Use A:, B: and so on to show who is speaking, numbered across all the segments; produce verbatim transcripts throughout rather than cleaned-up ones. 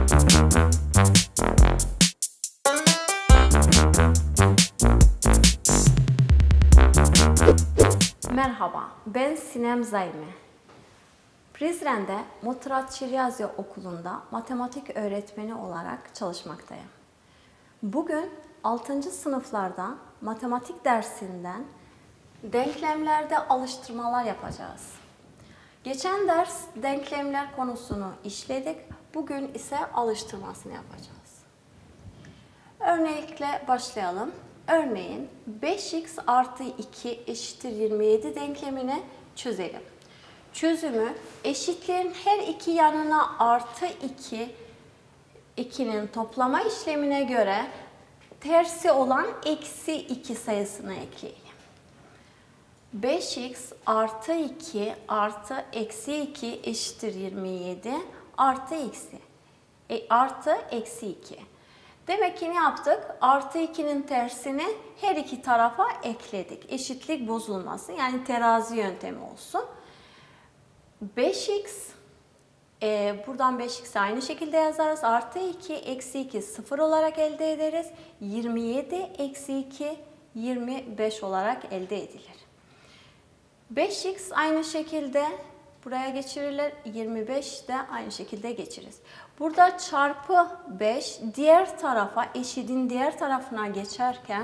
A: Merhaba, ben Sinem Zayme. Prizren'de Motirat Çiryazya Okulu'nda matematik öğretmeni olarak çalışmaktayım. Bugün altıncı sınıflarda matematik dersinden denklemlerde alıştırmalar yapacağız. Geçen ders denklemler konusunu işledik, bugün ise alıştırmasını yapacağız. Örnekle başlayalım. Örneğin beş x artı iki eşittir yirmi yedi denklemini çözelim. Çözümü eşitliğin her iki yanına artı iki, ikinin toplama işlemine göre tersi olan eksi iki sayısını ekleyelim. beş x artı iki artı eksi iki eşittir yirmi yedi artı eksi, e, artı eksi iki. Demek ki ne yaptık? Artı ikinin tersini her iki tarafa ekledik. Eşitlik bozulmasın. Yani terazi yöntemi olsun. beş x, e, buradan beş x'i aynı şekilde yazarız. Artı iki, eksi iki sıfır olarak elde ederiz. yirmi yedi, eksi iki, yirmi beş olarak elde edilir. beş x aynı şekilde buraya geçirilir. yirmi beş de aynı şekilde geçiririz. Burada çarpı beş diğer tarafa, eşitin diğer tarafına geçerken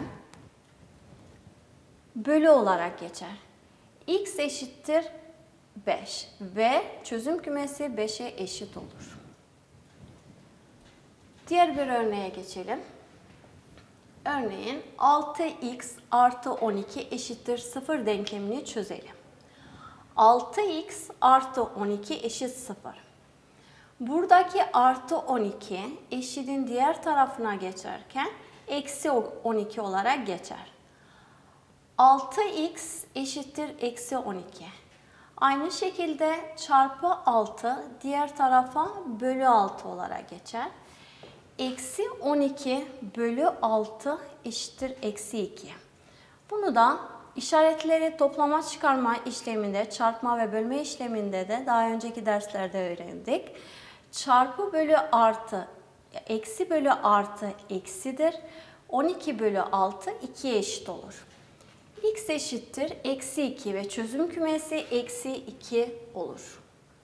A: bölü olarak geçer. X eşittir beş ve çözüm kümesi beşe eşit olur. Diğer bir örneğe geçelim. Örneğin altı x artı on iki eşittir sıfır denklemini çözelim. altı x artı on iki eşit sıfır. Buradaki artı on iki eşitin diğer tarafına geçerken eksi on iki olarak geçer. altı x eşittir eksi on iki. Aynı şekilde çarpı altı diğer tarafa bölü altı olarak geçer. Eksi on iki bölü altı eşittir eksi iki. Bunu da işaretleri toplama çıkarma işleminde, çarpma ve bölme işleminde de daha önceki derslerde öğrendik. Çarpı bölü artı, eksi bölü artı eksidir. on iki bölü altı ikiye eşit olur. X eşittir eksi iki ve çözüm kümesi eksi iki olur.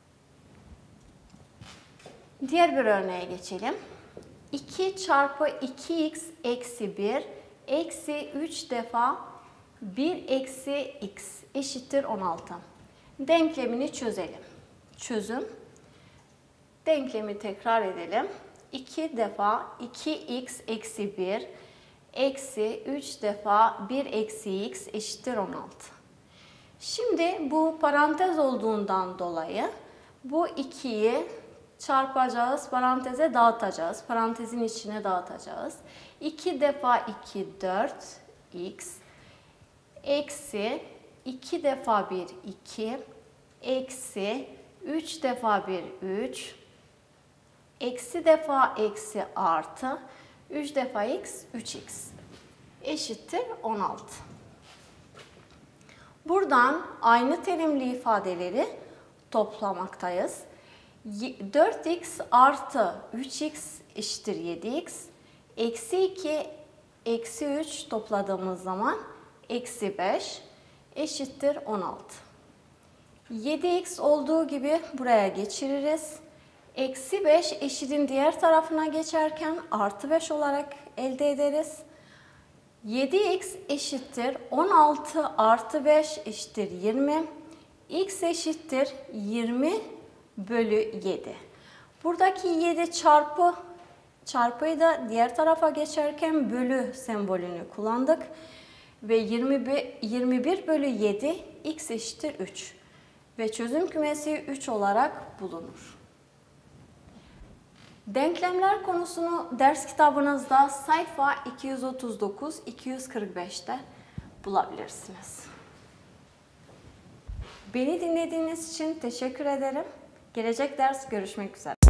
A: Diğer bir örneğe geçelim. iki çarpı iki x eksi bir eksi üç defa bir eksi x eşittir on altı. Denklemini çözelim. Çözüm. Denklemi tekrar edelim. iki defa iki x eksi bir eksi üç defa bir eksi x eşittir on altı. Şimdi bu parantez olduğundan dolayı bu ikiyi çarpacağız, paranteze dağıtacağız. Parantezin içine dağıtacağız. iki defa iki dört x eksi iki defa bir iki eksi üç defa bir üç eksi defa eksi artı üç defa x üç x eşittir on altı. Buradan aynı terimli ifadeleri toplamaktayız. dört x artı üç x eşittir yedi x. Eksi iki, eksi üç topladığımız zaman eksi beş eşittir on altı. yedi x olduğu gibi buraya geçiririz. Eksi beş eşitin diğer tarafına geçerken artı beş olarak elde ederiz. yedi x eşittir on altı artı beş eşittir yirmi. X eşittir yirmi bölü yedi. Buradaki yedi çarpı çarpıyı da diğer tarafa geçerken bölü sembolünü kullandık. Ve yirmi bir bölü yedi x eşittir üç. Ve çözüm kümesi üç olarak bulunur. Denklemler konusunu ders kitabınızda sayfa iki yüz otuz dokuz iki yüz kırk beş'te bulabilirsiniz. Beni dinlediğiniz için teşekkür ederim. Gelecek ders görüşmek üzere.